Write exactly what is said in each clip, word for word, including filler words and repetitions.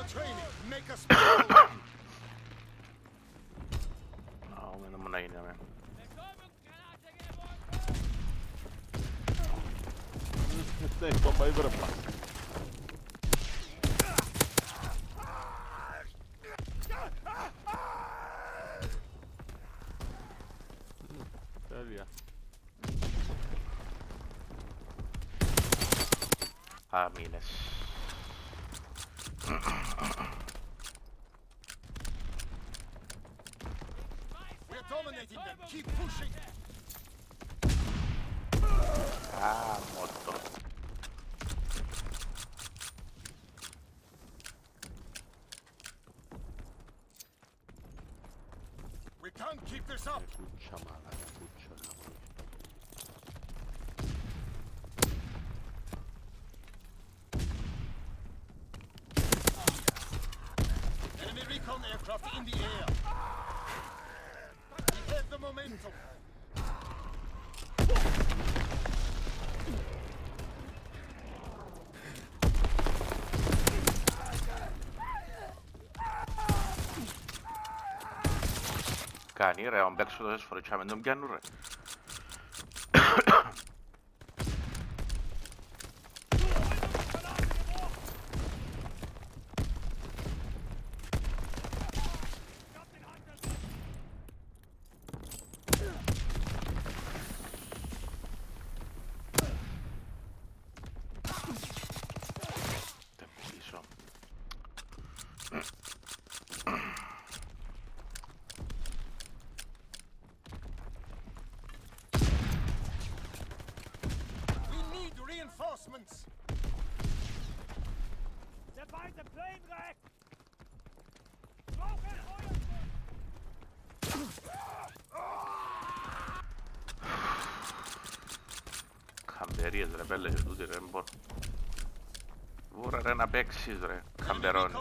No, me non è in Stai bomba per un passo. Via. Ah, Mines. We're dominating them. Keep pushing. Ah, molto. We can't keep this up. Cuccia mala, cuccia cavolo. Enemy recon aircraft in the air. We have the momentum. Κάνει ρε, αν παίξω τόσες φορές και τον πιάνουν ρε. Δεν πουλήσω. Reinforcements. Der Feind im Plane-Rack! Brauchen Feuer! Καμπερίες ρε πέλε και τούτοι ρε μπορώ. Βόρα ρε να παίξεις ρε, καμπερώνεις.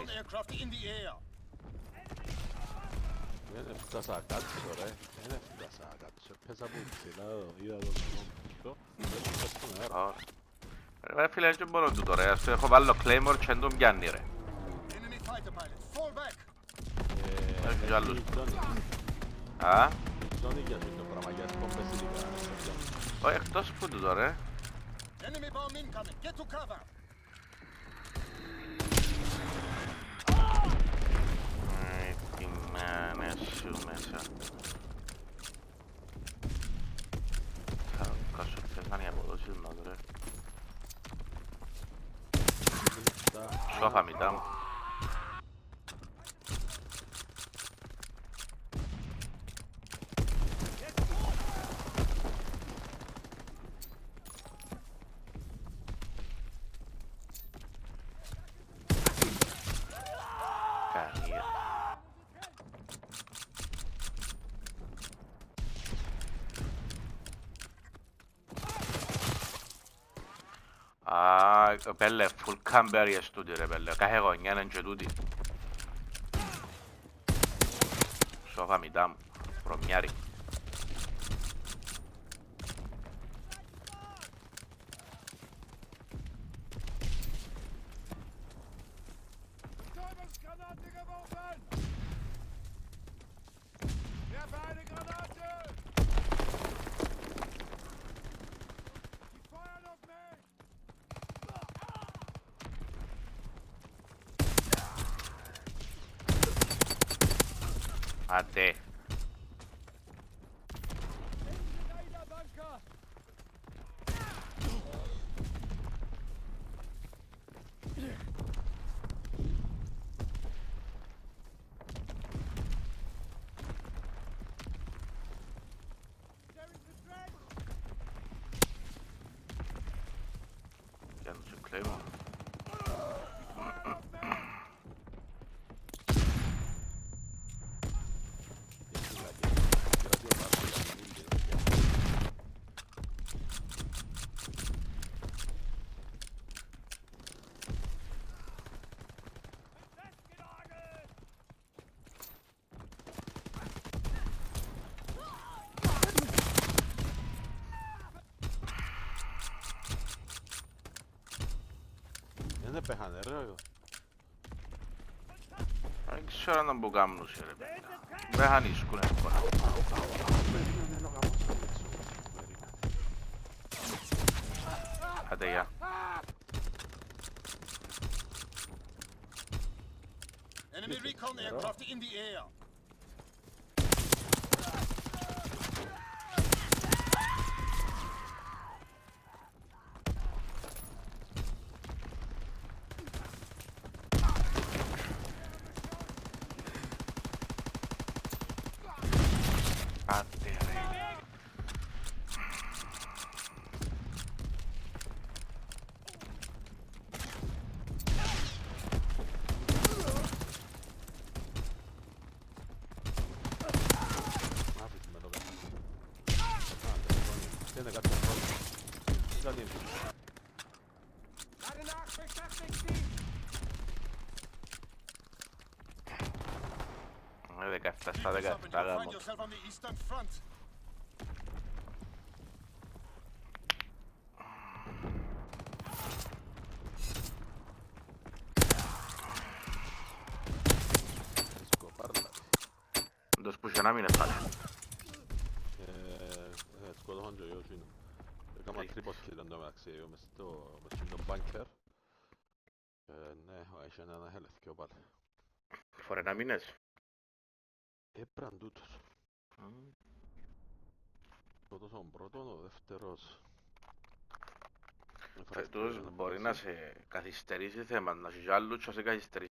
Δεν έφτασα να κάτσω ρε, δεν έφτασα να κάτσω. Πέσα από ψηλά, είδα τον νόμο δεν έφτασα στον αέρα. Ρε φίλε, δεν μπορώ τούτο ρε, ας έχω βάλω Claymore και δεν τον πιάνει ρε. Έχει κι άλλους. Α? Ζώνη για σου το πράγμα, για σκόμπες ειδικά. Όχι, εκτός που τούτο ρε. Τι μάνες σου μέσα. Θα κάσω ποιες είναι οι αποδόσεις μας ρε. Σώφα μητά μου. Α, πέλε, full camber τούτοι ρε πέλε, κάθε γωνιά είναι και τούτοι. Σώφα μητά μου, προμιάρι. Άντε. Πιάνω και κλαίμα. Δεν πέχανε ρε. ξέρω να μπω κάμνους ρε παιδιά. Δεν χανίσκουν εύκολα. Άντε γεια. Enemy recon aircraft in the air. Άντε ρε. Άφησε με το κάτω. Δεν είναι κάτι πρόβλημα. Δεν είναι. Ε, δεκαεπτά Keep στα this up and δεκαεπτά you'll find γάμο. yourself on the eastern front. Ρίσκο, πάρλα. Τους που είχε να μην έφαλε. Ε, σκοτώχαν και ο γιος είναι. Έκανα τρίπος kill εν τω μεταξύ, εγώ μες στο μες στον bunker. Ε, ναι, είχε έναν χελεθκιό πάλι. Φορέ να μείνες. Έπραν τούτος. Τούτος ο πρώτον, ο δεύτερος. Τούτος μπορεί να σε καθυστερήσει θέμα, να έχει κι άλλους και να σε καθυστερήσει.